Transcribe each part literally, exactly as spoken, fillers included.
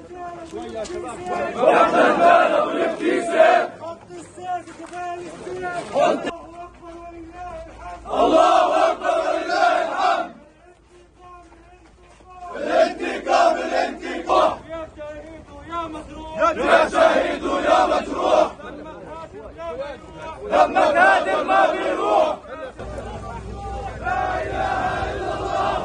شوية يا شباب واحنا نبالغ والابتسام حط السيف كفاية السيف. الله أكبر ولله الحمد. الانتقام الانتقام يا شهيد ويا مجروح يا شهيد ويا مجروح لما الهادم ما بيروح. لا إله إلا الله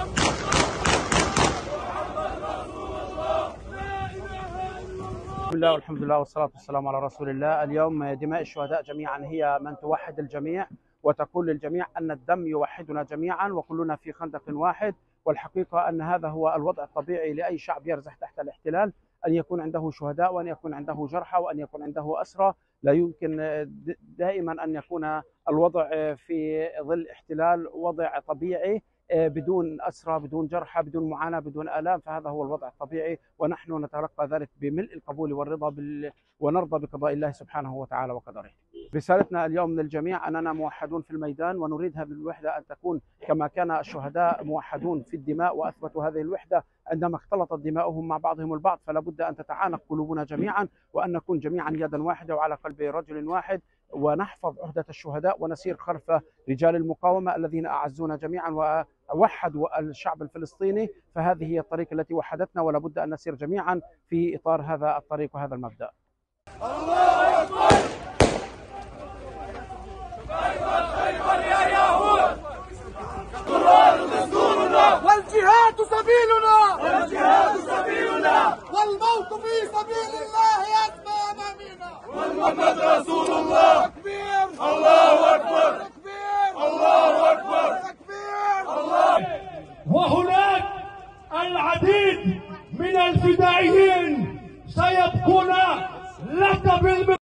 محمد رسول الله. لا إله إلا الله. بسم الله والحمد لله والصلاة والسلام على رسول الله. اليوم دماء الشهداء جميعا هي من توحد الجميع وتقول للجميع أن الدم يوحدنا جميعا وكلنا في خندق واحد. والحقيقة أن هذا هو الوضع الطبيعي لأي شعب يرزح تحت الاحتلال، أن يكون عنده شهداء وأن يكون عنده جرحى وأن يكون عنده أسرى. لا يمكن دائما أن يكون الوضع في ظل احتلال وضع طبيعي بدون أسرى بدون جرحى بدون معاناة بدون آلام، فهذا هو الوضع الطبيعي ونحن نتلقى ذلك بملء القبول والرضا بال... ونرضى بقضاء الله سبحانه وتعالى وقدره. رسالتنا اليوم للجميع أننا موحدون في الميدان ونريد هذه الوحدة أن تكون كما كان الشهداء موحدون في الدماء وأثبتوا هذه الوحدة عندما اختلطت دماؤهم مع بعضهم البعض، فلا بد أن تتعانق قلوبنا جميعا وأن نكون جميعا يدا واحدة وعلى قلب رجل واحد ونحفظ عهدة الشهداء ونسير خلف رجال المقاومة الذين أعزونا جميعا ووحدوا الشعب الفلسطيني. فهذه هي الطريق التي وحدتنا ولا بد أن نسير جميعا في إطار هذا الطريق وهذا المبدأ. الله أكبر. خيبر خيبر يا يهود. القرآن دستورنا والجهاد سبيلنا والجهاد سبيلنا والموت في سبيل الله أسمى أمامنا ومحمد رسول الله. تكبير الله أكبر. تكبير الله أكبر. تكبير الله. وهناك العديد من الفدائيين سيبقون لك بالم